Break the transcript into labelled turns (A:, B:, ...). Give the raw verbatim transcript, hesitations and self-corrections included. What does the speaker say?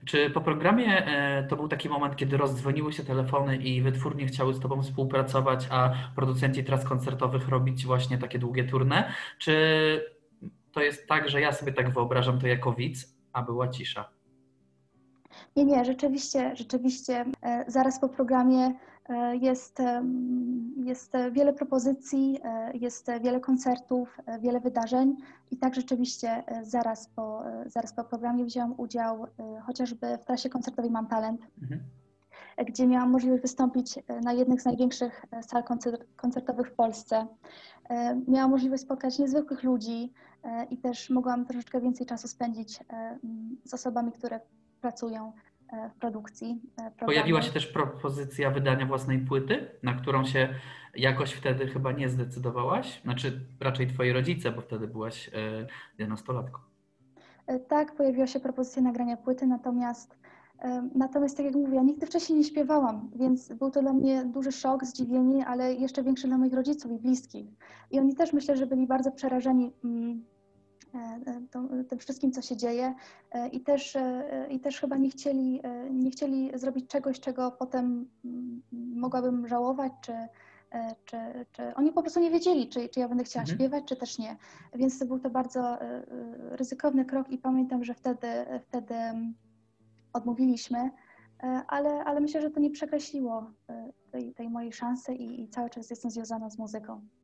A: Czy po programie e, to był taki moment, kiedy rozdzwoniły się telefony i wytwórnie chciały z Tobą współpracować, a producenci tras koncertowych robić właśnie takie długie tournée? Czy to jest tak, że ja sobie tak wyobrażam to jako widz, a była cisza?
B: Nie, nie, rzeczywiście, rzeczywiście e, zaraz po programie e, jest, em, jest wiele propozycji, e, jest wiele koncertów, e, wiele wydarzeń i tak rzeczywiście e, zaraz po, e, zaraz po programie wziąłam udział e, chociażby w trasie koncertowej Mam Talent,
A: Mhm.
B: e, gdzie miałam możliwość wystąpić e, na jednych z największych e, sal koncer- koncertowych w Polsce. E, Miałam możliwość spotkać niezwykłych ludzi e, i też mogłam troszeczkę więcej czasu spędzić e, m, z osobami, które pracują e, w produkcji e,
A: Pojawiła się
B: programu.
A: też propozycja wydania własnej płyty, na którą się jakoś wtedy chyba nie zdecydowałaś. Znaczy raczej twoi rodzice, bo wtedy byłaś e, nastolatką.
B: E, Tak, pojawiła się propozycja nagrania płyty, natomiast, e, natomiast tak jak mówię, ja nigdy wcześniej nie śpiewałam, więc był to dla mnie duży szok, zdziwienie, ale jeszcze większy dla moich rodziców i bliskich. I oni też myślę, że byli bardzo przerażeni mm, e, e, tą- tym wszystkim, co się dzieje e, i też, e, i też chyba nie chcieli, e, nie chcieli zrobić czegoś, czego potem mm, mogłabym żałować, czy, e, czy, czy oni po prostu nie wiedzieli, czy, czy ja będę chciała
A: Mhm.
B: śpiewać, czy też nie. Więc to był to bardzo e, e, ryzykowny krok i pamiętam, że wtedy, wtedy mm, odmówiliśmy, e, ale, ale myślę, że to nie przekreśliło e, tej, tej mojej szansy i, i cały czas jestem związana z muzyką.